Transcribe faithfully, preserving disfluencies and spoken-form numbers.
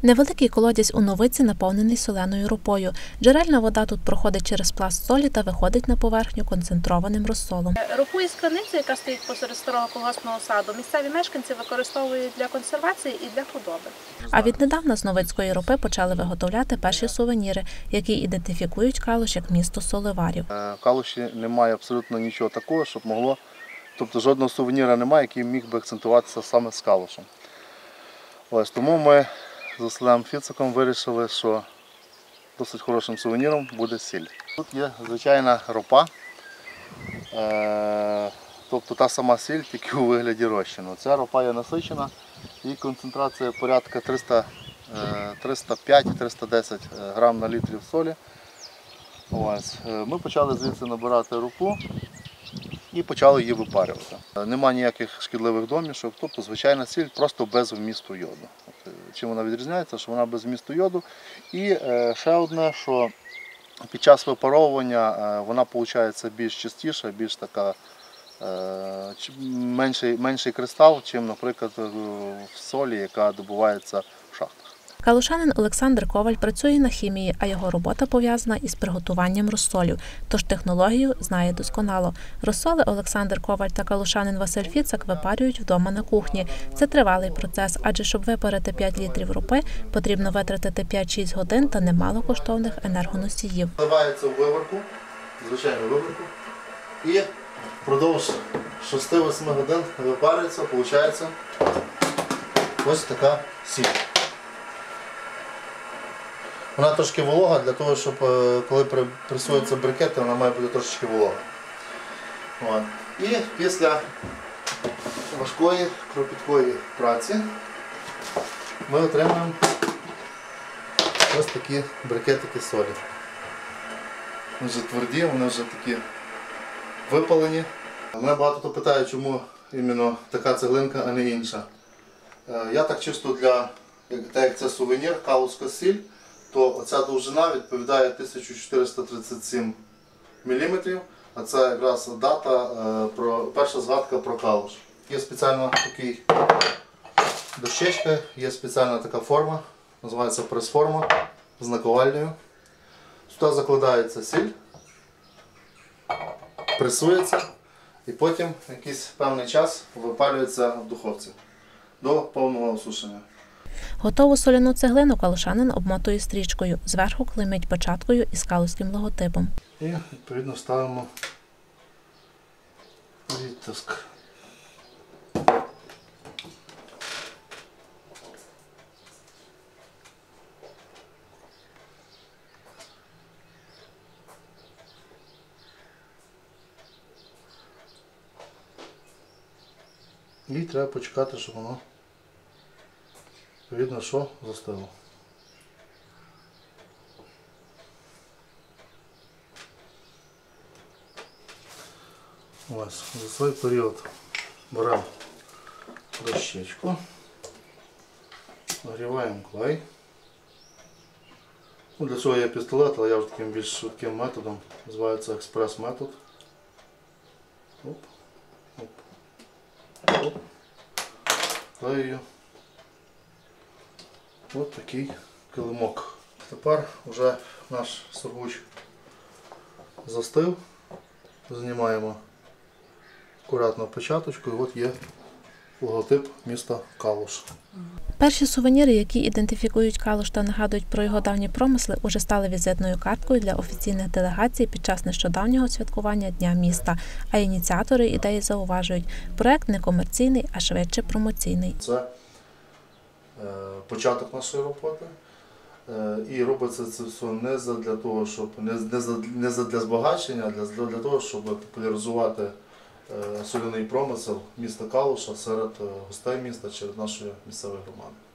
Невеликий колодязь у Новиці наповнений соленою ропою. Джерельна вода тут проходить через пласт солі та виходить на поверхню концентрованим розсолом. Ропу із криниці, яка стоїть посеред старого колгоспного саду, місцеві мешканці використовують для консервації і для худоби. А віднедавна з новицької ропи почали виготовляти перші сувеніри, які ідентифікують Калуш як місто соливарів. В Калуші немає абсолютно нічого такого, щоб могло, тобто жодного сувеніра немає, який міг би акцентуватися саме з Калушем. Ось тому ми з Василем Фіциком вирішили, що досить хорошим сувеніром буде сіль. Тут є звичайна ропа, е тобто та сама сіль, тільки у вигляді розчину. Ця ропа є насичена, її концентрація порядка триста п'ять - триста десять грам на літрів солі. Ось. Ми почали звідси набирати ропу і почали її випарювати. Нема ніяких шкідливих домішок, тобто звичайна сіль, просто без вмісту йоду. Чим вона відрізняється, що вона без вмісту йоду. І ще одне, що під час випаровування вона виходить більш чистіша, більш така, менший, менший кристал, чим, наприклад, в солі, яка добувається в шахтах. Калушанин Олександр Коваль працює на хімії, а його робота пов'язана із приготуванням розсолів, тож технологію знає досконало. Розсоли Олександр Коваль та калушанин Василь Фіцик випарюють вдома на кухні. Це тривалий процес, адже щоб випарити п'ять літрів ропи, потрібно витратити п'ять-шість годин та немало коштовних енергоносіїв. Заливається в виварку, звичайну виварку, і впродовж шести-восьми годин випарюється, виходить ось така сіль. Вона трошки волога, для того, щоб коли пресуються брикети, вона має бути трошечки волога. От. І після важкої, кропіткої праці ми отримуємо ось такі брикетики солі. Вони вже тверді, вони вже такі випалені. Мене багато хто питає, чому іменно така цеглинка, а не інша. Я так чисто для, так як це сувенір, калузька сіль, то оця довжина відповідає тисяча чотириста тридцять сім міліметрів, а це якраз дата, про, перша згадка про Калуш. Є спеціальна такий дощечка, є спеціальна така форма, називається прес-форма з наковальнею. Сюди закладається сіль, пресується і потім якийсь певний час випалюється в духовці до повного осушення. Готову соляну цеглину калушанин обмотує стрічкою, зверху клеймить печаткою із калузьким логотипом. І відповідно ставимо відтиск. І треба почекати, щоб воно відповідно, що застило. Ось, за цей період беремо дощечку, нагріваємо клей. Ну, для цього є пістолет, але я вже таким більш швидким методом, називається експрес-метод. Оп, оп, оп, клею. Ось такий килимок. Тепер вже наш сургуч застив. Знімаємо акуратно печаточку і от є логотип міста Калуш. Перші сувеніри, які ідентифікують Калуш та нагадують про його давні промисли, уже стали візитною карткою для офіційних делегацій під час нещодавнього святкування Дня міста. А ініціатори ідеї зауважують, проект не комерційний, а швидше промоційний. Це початок нашої роботи. І робиться це все не для того, щоб не, не для збагачення, а для, для того, щоб популяризувати соляний промисел міста Калуша серед гостей міста, серед нашої місцевої громади.